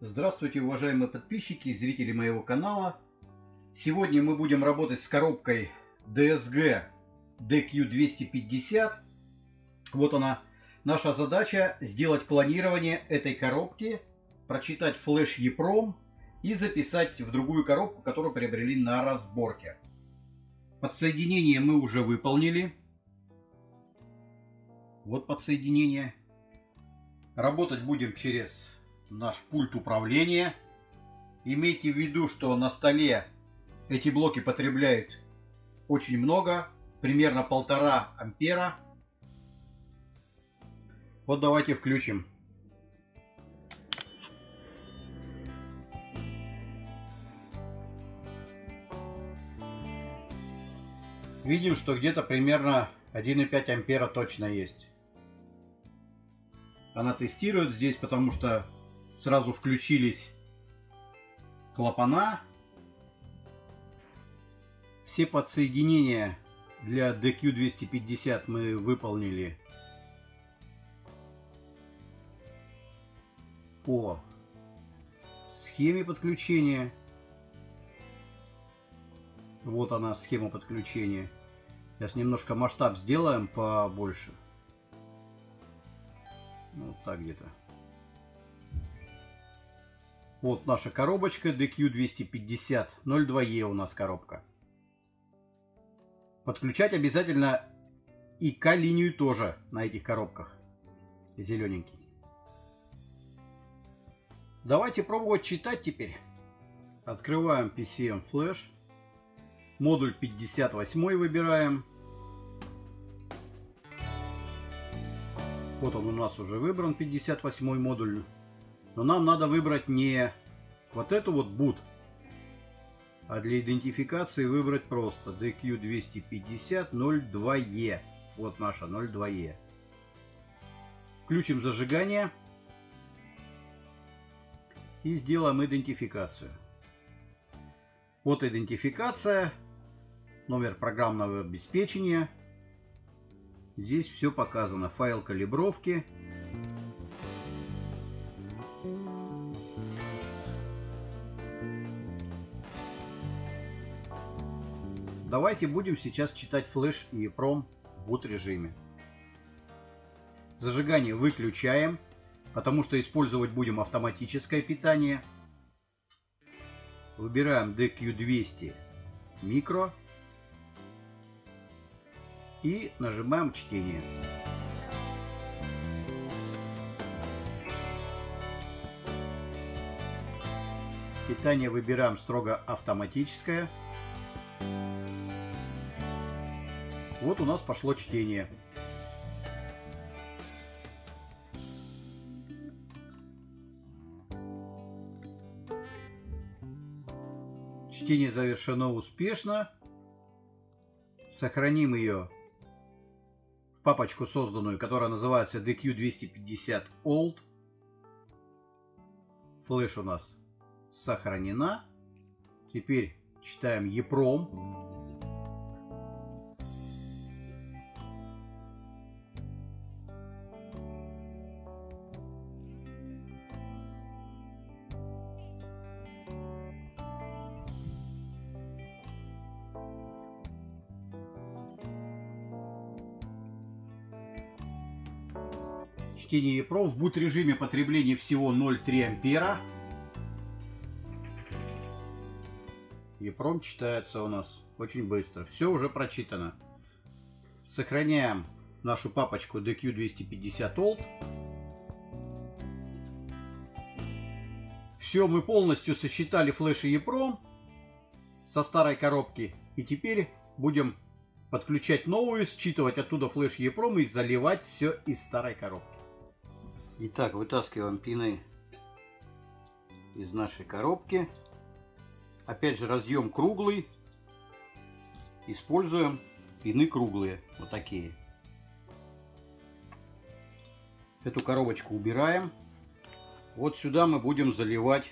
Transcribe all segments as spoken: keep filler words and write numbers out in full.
Здравствуйте, уважаемые подписчики и зрители моего канала. Сегодня мы будем работать с коробкой ди эс джи ди кью двести пятьдесят. Вот она. Наша задача сделать клонирование этой коробки, прочитать флеш EEPROM и записать в другую коробку, которую приобрели на разборке. Подсоединение мы уже выполнили. Вот подсоединение. Работать будем через наш пульт управления. Имейте в виду, что на столе эти блоки потребляют очень много, примерно полтора ампера. Вот давайте включим. Видим, что где-то примерно один и пять ампера точно есть. Она тестирует здесь, потому что сразу включились клапана. Все подсоединения для ди кью двести пятьдесят мы выполнили по схеме подключения. Вот она, схема подключения. Сейчас немножко масштаб сделаем побольше. Вот так где-то. Вот наша коробочка ди кью двести пятьдесят ноль два и у нас коробка. Подключать обязательно и К-линию тоже на этих коробках. Зелененький. Давайте пробовать читать теперь. Открываем пи си эм Flash. Модуль пятьдесят восемь выбираем. Вот он у нас уже выбран, пятьдесят восемь модуль. Но нам надо выбрать не вот эту вот boot, а для идентификации выбрать просто ди кью двести пятьдесят ноль два и. Вот наша ноль два и. Включим зажигание и сделаем идентификацию. Вот идентификация, номер программного обеспечения. Здесь все показано. Файл калибровки. Давайте будем сейчас читать флеш EEPROM в boot режиме. Зажигание выключаем, потому что использовать будем автоматическое питание. Выбираем ди кью двести микро и нажимаем чтение. Питание выбираем строго автоматическое. Вот у нас пошло чтение. Чтение завершено успешно. Сохраним ее в папочку, созданную, которая называется ди кью двести пятьдесят олд. Флеш у нас сохранена. Теперь читаем EEPROM. Чтение EEPROM в boot режиме потребление всего ноль целых три ампера. EEPROM читается у нас очень быстро. Все уже прочитано. Сохраняем нашу папочку ди кью двести пятьдесят олд. Все, мы полностью сосчитали флеш EEPROM со старой коробки. И теперь будем подключать новую, считывать оттуда флеш EEPROM и заливать все из старой коробки. Итак, вытаскиваем пины из нашей коробки. Опять же, разъем круглый. Используем пины круглые, вот такие. Эту коробочку убираем. Вот сюда мы будем заливать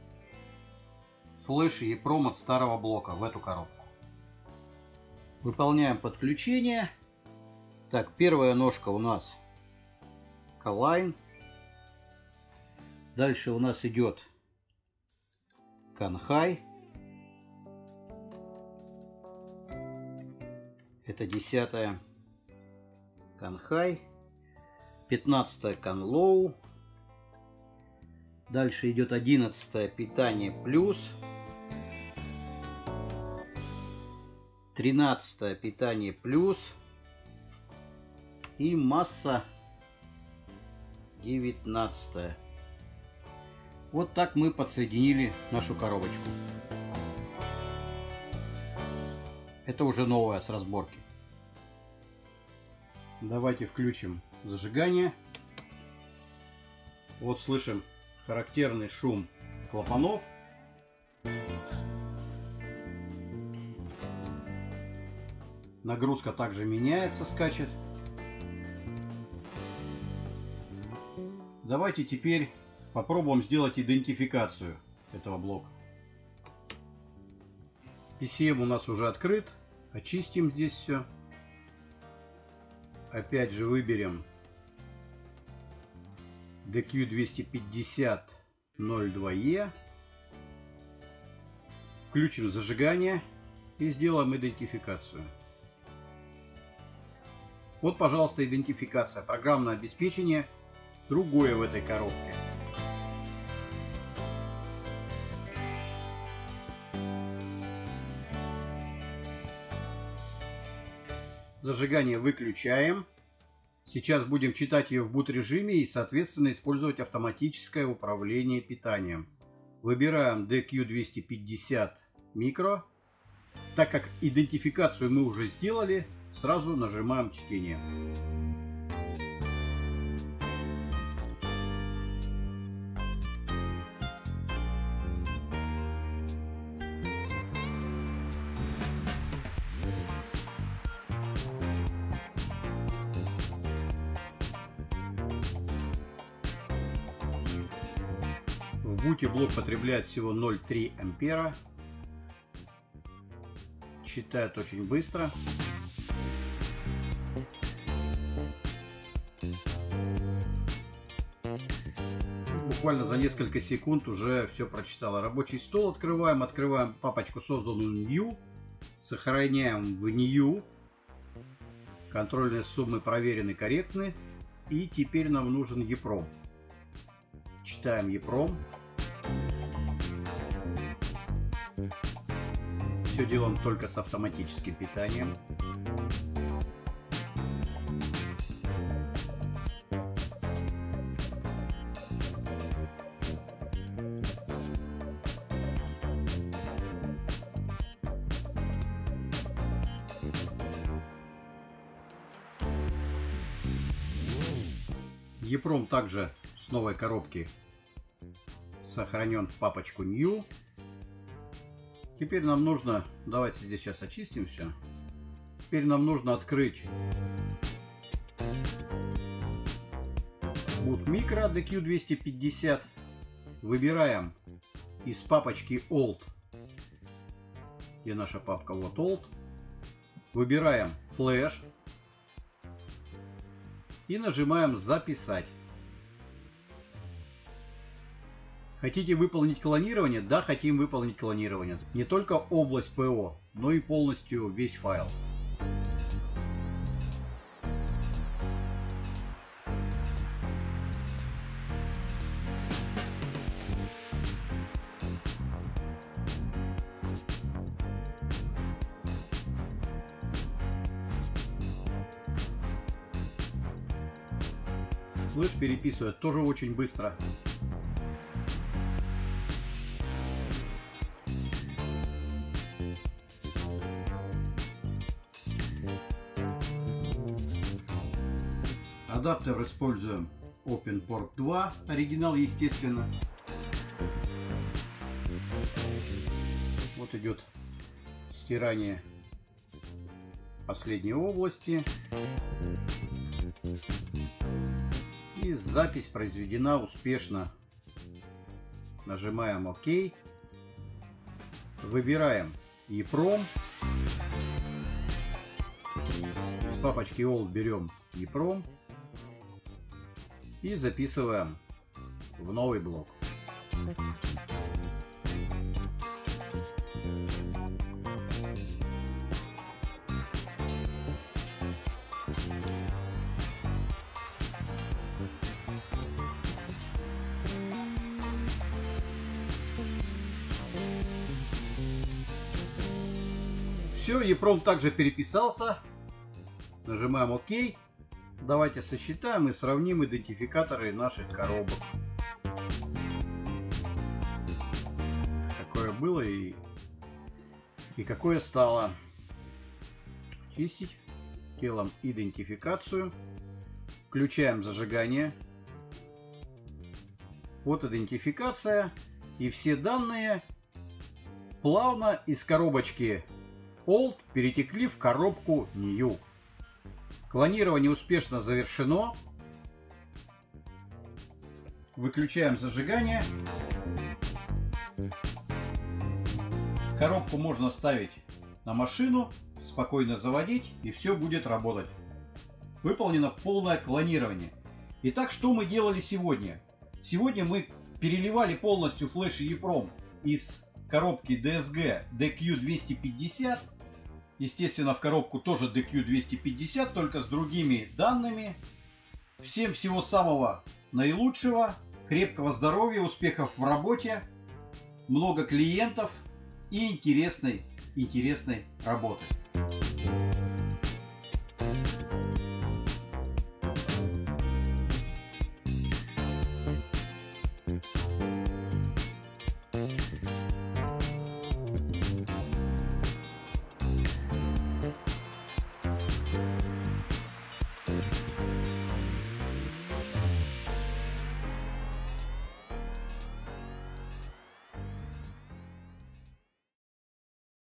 флеш EEPROM от старого блока в эту коробку. Выполняем подключение. Так, первая ножка у нас K-Line. Дальше у нас идет Канхай. Это десятая Канхай. пятнадцатая Канлоу. Дальше идет одиннадцатое Питание Плюс. тринадцатое Питание Плюс. И масса девятнадцатая. Вот так мы подсоединили нашу коробочку. Это уже новая с разборки. Давайте включим зажигание. Вот слышим характерный шум клапанов. Нагрузка также меняется, скачет. Давайте теперь попробуем сделать идентификацию этого блока. пи си эм у нас уже открыт. Очистим здесь все. Опять же выберем ди кью двести пятьдесят ноль два и. Включим зажигание и сделаем идентификацию. Вот, пожалуйста, идентификация. Программное обеспечение другое в этой коробке. Зажигание выключаем. Сейчас будем читать ее в бут режиме и, соответственно, использовать автоматическое управление питанием. Выбираем ди кью двести пятьдесят микро. Так как идентификацию мы уже сделали, сразу нажимаем чтение. В буте блок потребляет всего ноль целых три ампера. Считает очень быстро. Буквально за несколько секунд уже все прочитало. Рабочий стол открываем. Открываем папочку, созданную New. Сохраняем в New. Контрольные суммы проверены, корректны. И теперь нам нужен EEPROM. Читаем EEPROM. Все делаем только с автоматическим питанием. EEPROM также с новой коробки сохранен в папочку New. Теперь нам нужно, давайте здесь сейчас очистим все. Теперь нам нужно открыть boot micro ди кью двести пятьдесят. Выбираем из папочки Old. Где наша папка? Вот Old. Выбираем Flash. И нажимаем записать. Хотите выполнить клонирование? Да, хотим выполнить клонирование. Не только область ПО, но и полностью весь файл. Флэш переписывает тоже очень быстро. Адаптер используем OpenPort два, оригинал, естественно. Вот идет стирание последней области. И запись произведена успешно. Нажимаем ОК. Выбираем EEPROM. Из папочки Old берем EEPROM. И записываем в новый блок. Все, EEPROM также переписался. Нажимаем ОК. Давайте сосчитаем и сравним идентификаторы наших коробок. Какое было и, и какое стало. Чистить. Делаем идентификацию. Включаем зажигание. Вот идентификация. И все данные плавно из коробочки Old перетекли в коробку New. Клонирование успешно завершено. Выключаем зажигание. Коробку можно ставить на машину, спокойно заводить, и все будет работать. Выполнено полное клонирование. Итак, что мы делали сегодня? Сегодня мы переливали полностью флеши EEPROM из коробки ди эс джи ди кью двести пятьдесят. Естественно, в коробку тоже ди кью двести пятьдесят, только с другими данными. Всем всего самого наилучшего, крепкого здоровья, успехов в работе, много клиентов и интересной, интересной работы.